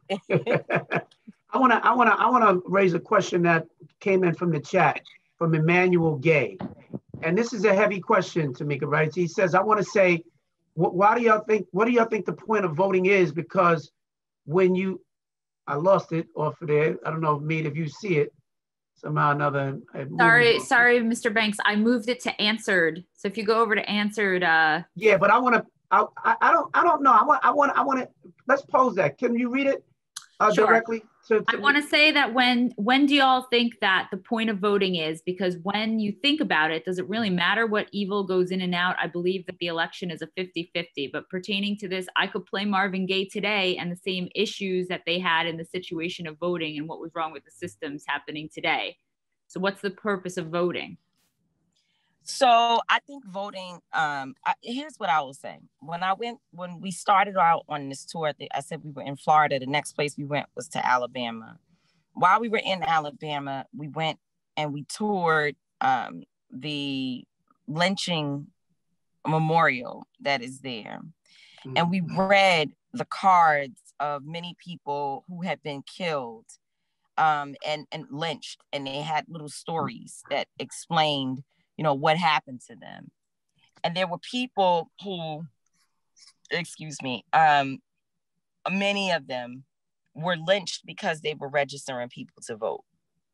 I want to I want to I want to raise a question that came in from the chat from Emmanuel Gay. And this is a heavy question, Tamika, right? He says, I want to say, why do y'all think, what do y'all think the point of voting is? Because when you, I lost it off of there. I don't know, Mead, if you see it somehow or another. Sorry, sorry, Mister Banks. I moved it to answered. So if you go over to answered. Uh... Yeah, but I want to, I, I, I don't, I don't know. I want, I want, I want to, let's pose that. Can you read it uh, sure. directly? To, to I want to say that when, when do y'all think that the point of voting is? Because when you think about it, does it really matter what evil goes in and out? I believe that the election is a fifty fifty, but pertaining to this, I could play Marvin Gaye today and the same issues that they had in the situation of voting and what was wrong with the systems happening today. So what's the purpose of voting? So I think voting, um, I, here's what I will say. When I went, when we started out on this tour, I said we were in Florida. The next place we went was to Alabama. While we were in Alabama, we went and we toured um, the lynching memorial that is there. Mm-hmm. And we read the cards of many people who had been killed um, and, and lynched. And they had little stories that explained, you know, what happened to them. And there were people who, excuse me, um, many of them were lynched because they were registering people to vote.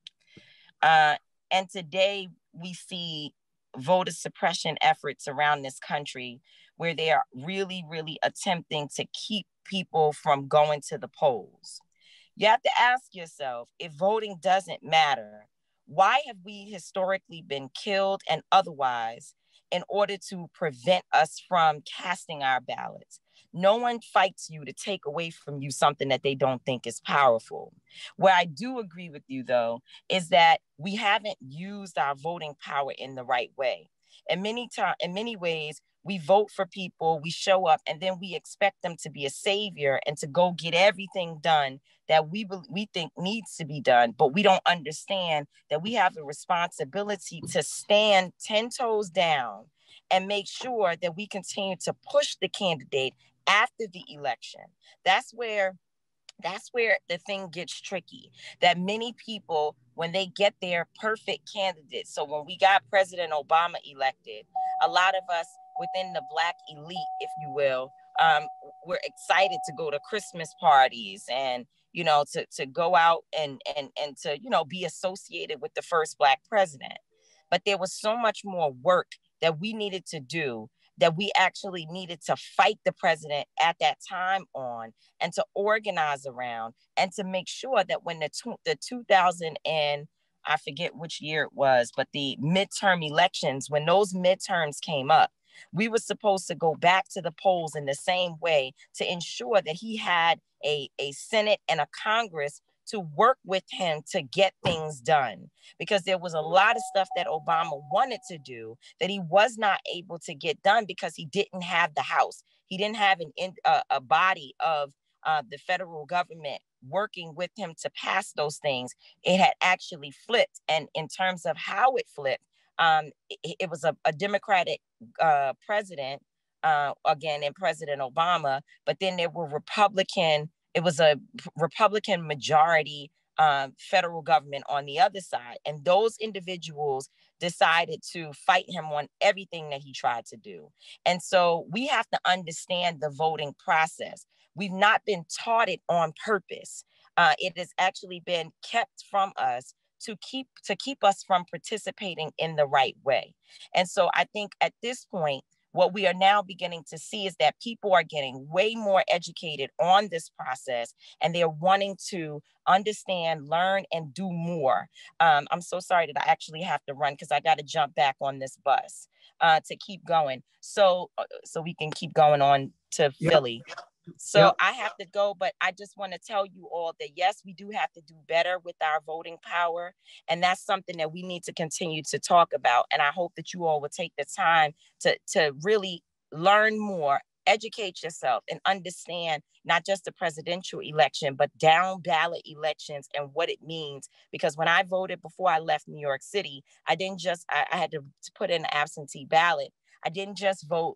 Uh, and today we see voter suppression efforts around this country where they are really, really attempting to keep people from going to the polls. You have to ask yourself, if voting doesn't matter, why have we historically been killed and otherwise in order to prevent us from casting our ballots? No one fights you to take away from you something that they don't think is powerful. Where I do agree with you, though, is that we haven't used our voting power in the right way. In many time, in many ways, we vote for people, we show up, and then we expect them to be a savior and to go get everything done that we we think needs to be done. But we don't understand that we have a responsibility to stand ten toes down and make sure that we continue to push the candidate after the election. That's where That's where the thing gets tricky, that many people, when they get their perfect candidate, so when we got President Obama elected, a lot of us within the Black elite, if you will, um, were excited to go to Christmas parties and, you know, to, to go out and, and, and to, you know, be associated with the first Black president. But there was so much more work that we needed to do, that we actually needed to fight the president at that time on, and to organize around, and to make sure that when the, two, the two thousand and I forget which year it was, but the midterm elections, when those midterms came up, we were supposed to go back to the polls in the same way to ensure that he had a, a Senate and a Congress to work with him to get things done, because there was a lot of stuff that Obama wanted to do that he was not able to get done because he didn't have the House. He didn't have an in, uh, a body of uh, the federal government working with him to pass those things. It had actually flipped. And in terms of how it flipped, um, it, it was a, a Democratic uh, president, uh, again, in President Obama, but then there were Republican It was a Republican majority um, federal government on the other side. And those individuals decided to fight him on everything that he tried to do. And so we have to understand the voting process. We've not been taught it on purpose. Uh, it has actually been kept from us to keep to keep us from participating in the right way. And so I think at this point, what we are now beginning to see is that people are getting way more educated on this process, and they're wanting to understand, learn, and do more. Um, I'm so sorry that I actually have to run because I got to jump back on this bus uh, to keep going. So, so we can keep going on to Yep. Philly. So Yep. I have to go, but I just want to tell you all that, yes, we do have to do better with our voting power. And that's something that we need to continue to talk about. And I hope that you all will take the time to, to really learn more, educate yourself, and understand not just the presidential election, but down ballot elections and what it means. Because when I voted before I left New York City, I didn't just, I, I had to, to put in an absentee ballot. I didn't just vote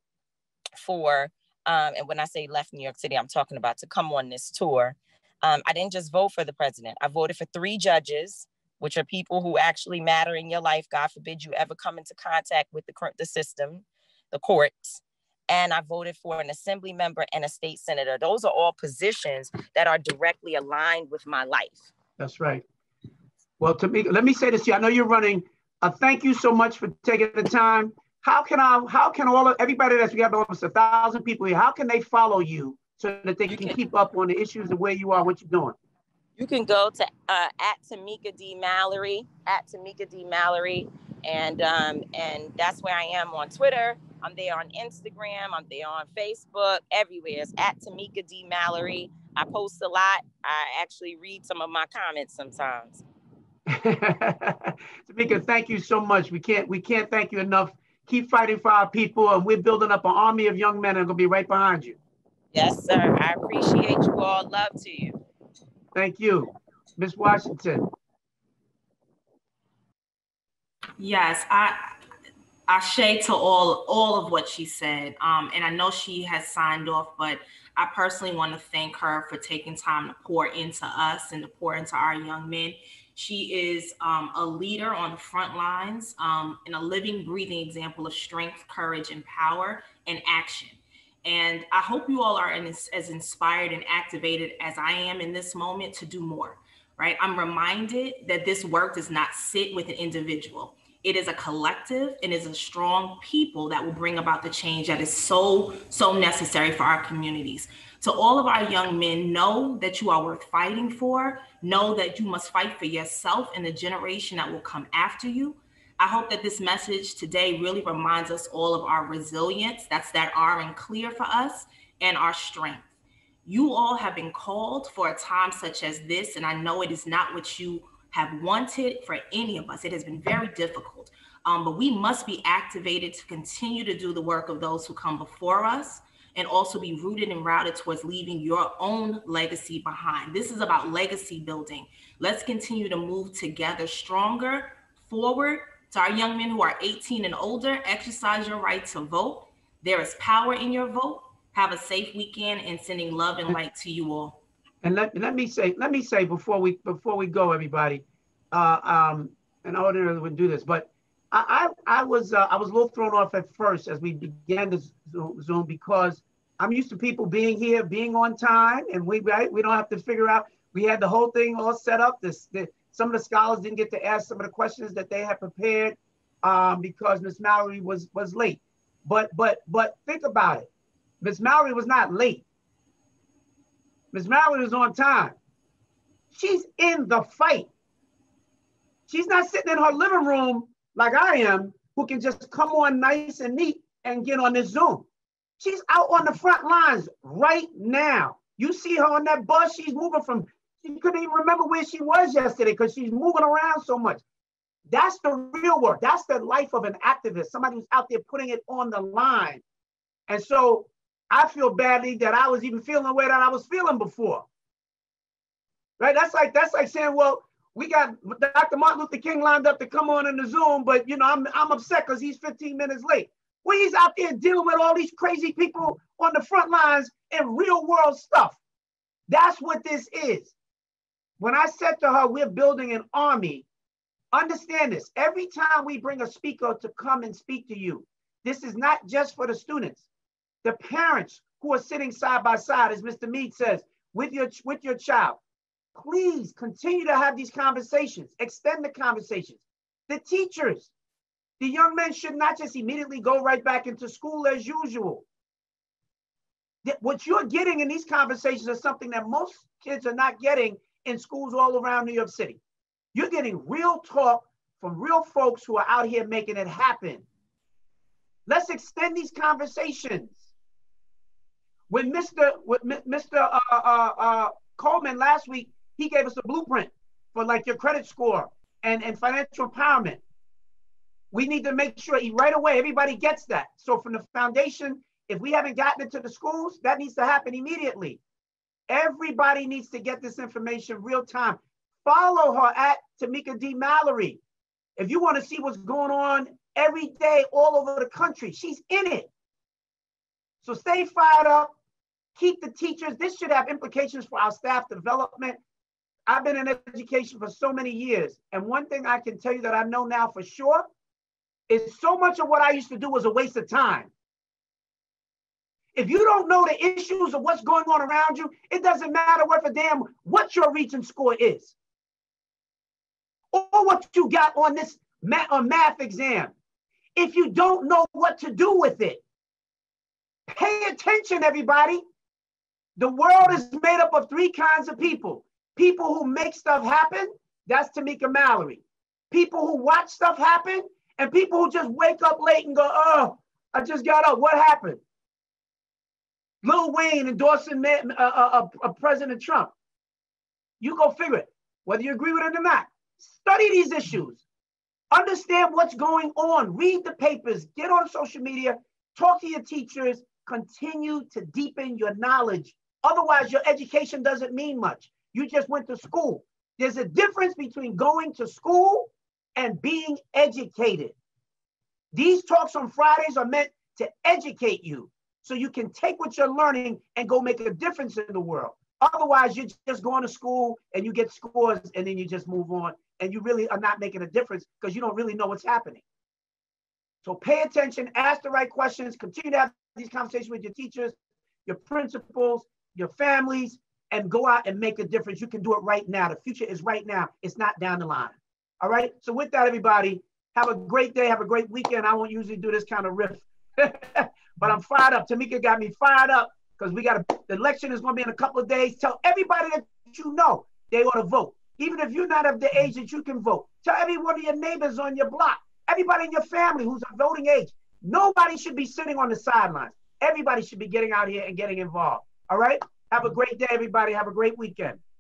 for Um, and when I say left New York City, I'm talking about to come on this tour. Um, I didn't just vote for the president. I voted for three judges, which are people who actually matter in your life. God forbid you ever come into contact with the, the system, the courts. and I voted for an assembly member and a state senator. Those are all positions that are directly aligned with my life. That's right. Well, Tamika, let me say this to you. I know you're running. Uh, thank you so much for taking the time. How can I, how can all of everybody that's, we have almost a thousand people here, how can they follow you so that they can, can keep up on the issues of where you are, what you're doing? You can go to uh, at Tamika D Mallory, at Tamika D Mallory, and um, and that's where I am on Twitter. I'm there on Instagram. I'm there on Facebook. Everywhere. It's at Tamika D Mallory. I post a lot. I actually read some of my comments sometimes. Tamika, thank you so much. We can't we can't thank you enough. Keep fighting for our people, and we're building up an army of young men, and gonna be right behind you. Yes, sir. I appreciate you all. Love to you. Thank you. Miz Washington. Yes, I ashe to all all of what she said. Um, and I know she has signed off, but I personally want to thank her for taking time to pour into us and to pour into our young men. She is um, a leader on the front lines um, and a living, breathing example of strength, courage, and power and action. And I hope you all are as, as inspired and activated as I am in this moment to do more, right? I'm reminded that this work does not sit with an individual. It is a collective and is a strong people that will bring about the change that is so, so necessary for our communities. To all of our young men, know that you are worth fighting for. Know that you must fight for yourself and the generation that will come after you. I hope that this message today really reminds us all of our resilience, that's that R and clear for us, and our strength. You all have been called for a time such as this, and I know it is not what you have wanted for any of us. It has been very difficult, um, but we must be activated to continue to do the work of those who come before us, and also be rooted and routed towards leaving your own legacy behind. This is about legacy building. Let's continue to move together stronger, forward. To our young men who are eighteen and older, exercise your right to vote. There is power in your vote. Have a safe weekend, and sending love and light to you all. And let, let me say, let me say before we before we go, everybody, uh, um, and I ordinarily wouldn't do this, but I I, I was uh, I was a little thrown off at first as we began this Zoom because I'm used to people being here, being on time, and we right we don't have to figure out. We had the whole thing all set up. This the, some of the scholars didn't get to ask some of the questions that they had prepared um, because Miz Mallory was was late. But but but think about it. Miz Mallory was not late. Miz Mallory was on time. She's in the fight. She's not sitting in her living room like I am, who can just come on nice and neat and get on this Zoom. She's out on the front lines right now. You see her on that bus, she's moving from, she couldn't even remember where she was yesterday because she's moving around so much. That's the real work. That's the life of an activist, somebody who's out there putting it on the line. And so I feel badly that I was even feeling the way that I was feeling before. Right? That's like that's like saying, well, we got Doctor Martin Luther King lined up to come on in the Zoom, but you know, I'm I'm upset because he's fifteen minutes late. Well, he's out there dealing with all these crazy people on the front lines and real world stuff. That's what this is. When I said to her, we're building an army, understand this. Every time we bring a speaker to come and speak to you, this is not just for the students. The parents who are sitting side by side, as Mister Mead says, with your, with your child, please continue to have these conversations, extend the conversations. The teachers, the young men should not just immediately go right back into school as usual. What you're getting in these conversations is something that most kids are not getting in schools all around New York City. You're getting real talk from real folks who are out here making it happen. Let's extend these conversations. When Mister with Mister Uh, uh, uh, Coleman last week, he gave us a blueprint for like your credit score and, and financial empowerment. We need to make sure he, right away, everybody gets that. So from the foundation, if we haven't gotten it to the schools, that needs to happen immediately. Everybody needs to get this information real time. Follow her at Tamika D Mallory. If you want to see what's going on every day all over the country, she's in it. So stay fired up. Keep the teachers. This should have implications for our staff development. I've been in education for so many years. And one thing I can tell you that I know now for sure is so much of what I used to do was a waste of time. If you don't know the issues of what's going on around you, it doesn't matter worth a damn what your Regents score is or what you got on this math, on math exam. If you don't know what to do with it, pay attention, everybody. The world is made up of three kinds of people. People who make stuff happen, that's Tamika Mallory. People who watch stuff happen, and people who just wake up late and go, oh, I just got up, what happened? Lil Wayne endorsing uh, uh, uh, President Trump. You go figure it, whether you agree with it or not. Study these issues. Understand what's going on. Read the papers. Get on social media. Talk to your teachers. Continue to deepen your knowledge. Otherwise, your education doesn't mean much. You just went to school. There's a difference between going to school and being educated. These talks on Fridays are meant to educate you so you can take what you're learning and go make a difference in the world. Otherwise, you're just going to school and you get scores and then you just move on and you really are not making a difference because you don't really know what's happening. So pay attention, ask the right questions, continue to have these conversations with your teachers, your principals, your families, and go out and make a difference. You can do it right now. The future is right now. It's not down the line. All right? So with that, everybody, have a great day. Have a great weekend. I won't usually do this kind of riff, but I'm fired up. Tamika got me fired up because we got a, the election is going to be in a couple of days. Tell everybody that you know they ought to vote. Even if you're not of the age that you can vote. Tell every one of your neighbors on your block, everybody in your family who's of voting age. Nobody should be sitting on the sidelines. Everybody should be getting out here and getting involved. All right? Have a great day, everybody. Have a great weekend.